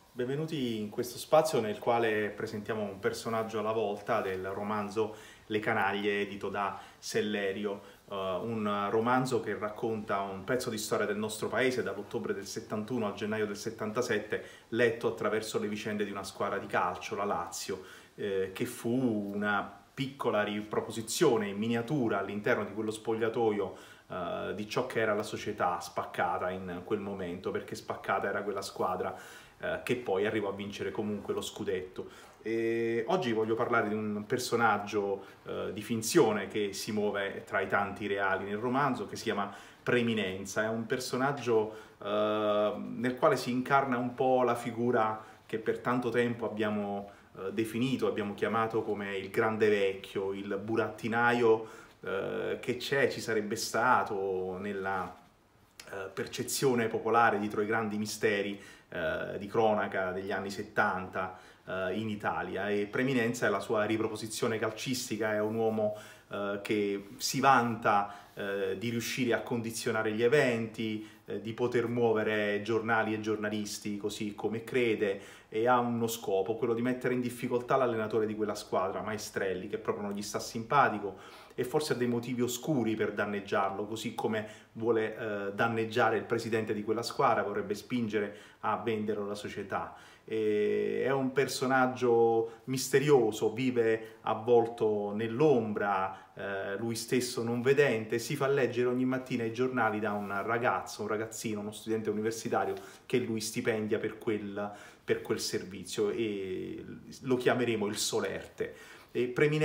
Benvenuti in questo spazio nel quale presentiamo un personaggio alla volta del romanzo Le canaglie edito da Sellerio, un romanzo che racconta un pezzo di storia del nostro paese dall'ottobre del 71 al gennaio del 77, letto attraverso le vicende di una squadra di calcio, la Lazio, che fu una piccola riproposizione in miniatura all'interno di quello spogliatoio di ciò che era la società spaccata in quel momento, perché spaccata era quella squadra che poi arrivò a vincere comunque lo scudetto. E oggi voglio parlare di un personaggio di finzione che si muove tra i tanti reali nel romanzo, che si chiama Preminenza. È un personaggio nel quale si incarna un po' la figura che per tanto tempo abbiamo definito, abbiamo chiamato come il grande vecchio, il burattinaio che ci sarebbe stato nella percezione popolare dietro i grandi misteri di cronaca degli anni 70 in Italia. E Preminenza è la sua riproposizione calcistica, è un uomo che si vanta di riuscire a condizionare gli eventi, di poter muovere giornali e giornalisti così come crede, e ha uno scopo, quello di mettere in difficoltà l'allenatore di quella squadra, Maestrelli, che proprio non gli sta simpatico e forse ha dei motivi oscuri per danneggiarlo, così come vuole danneggiare il presidente di quella squadra, vorrebbe spingere a vendere la società. È un personaggio misterioso, vive avvolto nell'ombra, lui stesso non vedente, si fa leggere ogni mattina i giornali da un ragazzo, un ragazzino, uno studente universitario che lui stipendia per quel servizio, e lo chiameremo il Solerte. E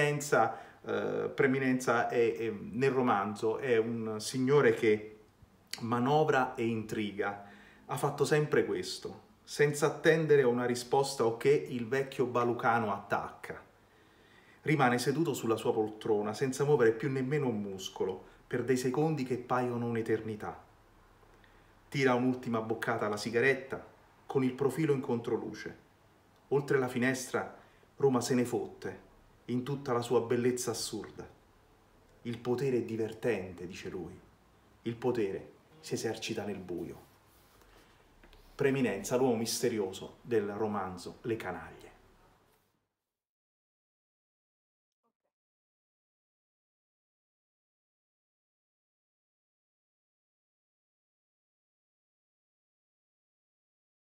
Preminenza nel romanzo è un signore che manovra e intriga, ha fatto sempre questo, senza attendere una risposta o che il vecchio Balucano attacca. Rimane seduto sulla sua poltrona, senza muovere più nemmeno un muscolo, per dei secondi che paiono un'eternità. Tira un'ultima boccata alla sigaretta, con il profilo in controluce. Oltre la finestra, Roma se ne fotte, in tutta la sua bellezza assurda. Il potere è divertente, dice lui. Il potere si esercita nel buio. Preminenza, l'uomo misterioso del romanzo Le canaglie.